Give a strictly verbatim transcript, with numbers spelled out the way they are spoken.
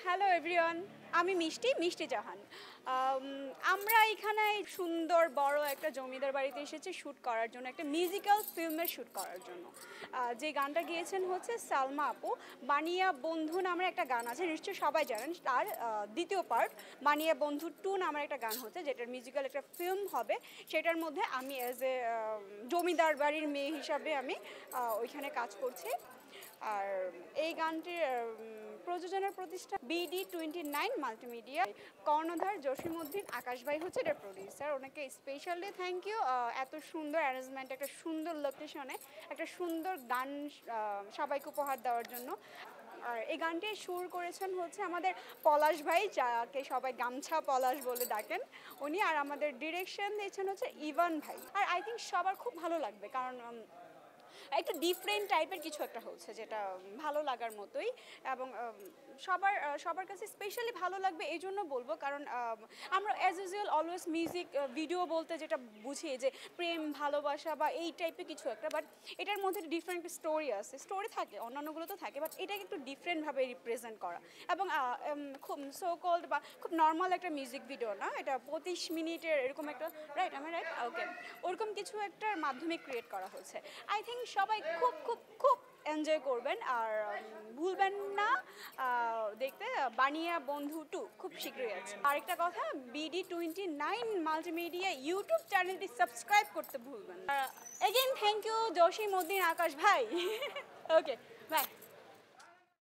Hello everyone, আমি মিষ্টি মিষ্টি জাহান। আমরা এখানে সুন্দর বড় একটা জমিদার বাড়িতে এসেছি শ্যুট করার জন্য, একটা মিউজিক্যাল ফিল্মের শ্যুট করার জন্য। যে গানটা গিয়েছেন হচ্ছে সালমা আপু। বানিয়া বন্ধু নামের একটা গান আছে, নিশ্চয়ই সবাই জানেন। তার দ্বিতীয় পার্ট বানিয়া বন্ধু টু নামের একটা গান হচ্ছে, যেটার মিউজিক্যাল একটা ফিল্ম হবে। সেটার মধ্যে আমি অ্যাজ এ জমিদার বাড়ির মেয়ে হিসাবে আমি ওইখানে কাজ করছি। আর এই গানটির প্রযোজনার প্রতিষ্ঠান বিডি টোয়েন্টি নাইন মাল্টিমিডিয়া। কর্ণধার জসিম উদ্দিন আকাশ ভাই হচ্ছে এটার প্রডিউসার। ওনাকে স্পেশালি থ্যাংক ইউ, এত সুন্দর অ্যারেঞ্জমেন্ট, একটা সুন্দর লোকেশনে একটা সুন্দর গান সবাইকে উপহার দেওয়ার জন্য। আর এই গানটি সুর করেছেন হচ্ছে আমাদের পলাশ ভাই, যাকে সবাই গামছা পলাশ বলে ডাকেন উনি। আর আমাদের ডিরেকশন দিয়েছেন হচ্ছে ইভান ভাই। আর আই থিঙ্ক সবার খুব ভালো লাগবে, কারণ একটা ডিফারেন্ট টাইপের কিছু একটা হচ্ছে, যেটা ভালো লাগার মতোই। এবং সবার সবার কাছে স্পেশালি ভালো লাগবে এই জন্য বলবো, কারণ আমরা as usual always music video বলতে যেটা বুঝি যে প্রেম ভালোবাসা বা এই টাইপের কিছু একটা, বাট এটার মধ্যে ডিফারেন্ট স্টোরি আছে, স্টোরি থাকে অন্যান্যগুলো তো থাকে, বাট এটাকে একটু ডিফারেন্টভাবে রিপ্রেজেন্ট করা। এবং খুব সো কল্ড বা খুব নর্মাল একটা মিউজিক ভিডিও না, এটা পঁচিশ মিনিটের এরকম একটা, রাইট আমি রাইট ওকে, ওরকম কিছু একটার মাধ্যমে ক্রিয়েট করা হয়েছে। আই থিঙ্ক সবাই খুব খুব খুব এনজয় করবেন। আর ভুলবেন না দেখতে বানিয়া বন্ধু টু খুব শীঘ্রই আছে। আরেকটা কথা, BD twenty nine multimedia YouTube চ্যানেলটি সাবস্ক্রাইব করতে ভুলবেন। Again thank you Jasim Uddin Akash ভাই। Okay by.